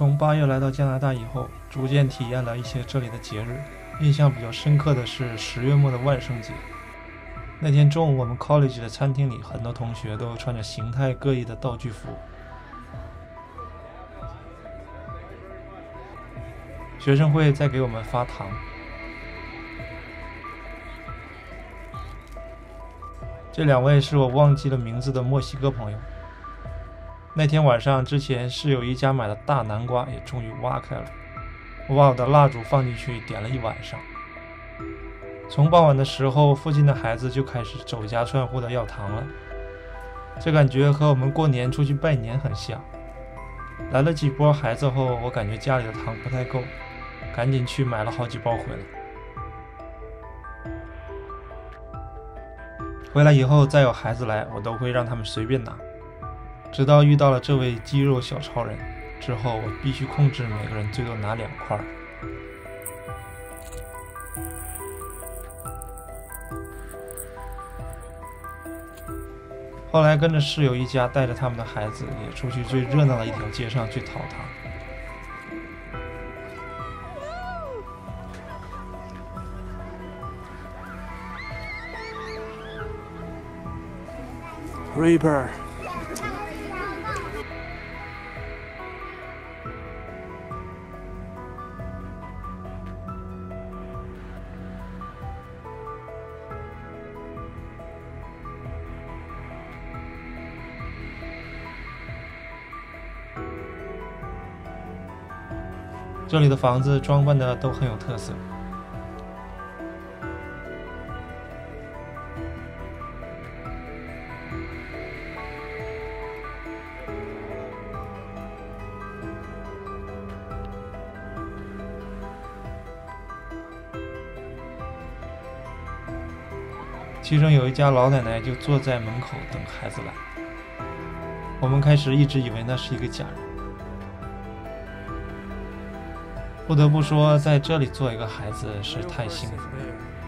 从8月来到加拿大以后，逐渐体验了一些这里的节日。印象比较深刻的是10月末的万圣节。那天中午，我们 college 的餐厅里，很多同学都穿着形态各异的道具服。学生会在给我们发糖。这2位是我忘记了名字的墨西哥朋友。那天晚上，之前室友一家买的大南瓜也终于挖开了，我把我的蜡烛放进去点了一晚上。从傍晚的时候，附近的孩子就开始走家串户的要糖了，这感觉和我们过年出去拜年很像。来了几波孩子后，我感觉家里的糖不太够，赶紧去买了好几包回来。回来以后再有孩子来，我都会让他们随便拿，直到遇到了这位肌肉小超人之后，我必须控制每个人最多拿2块。后来跟着室友一家带着他们的孩子也出去最热闹的一条街上去讨糖。 Reaper。 这里的房子装扮的都很有特色。其中有一家老奶奶就坐在门口等孩子来，我们开始一直以为那是一个假人。不得不说，在这里做一个孩子是太幸福了。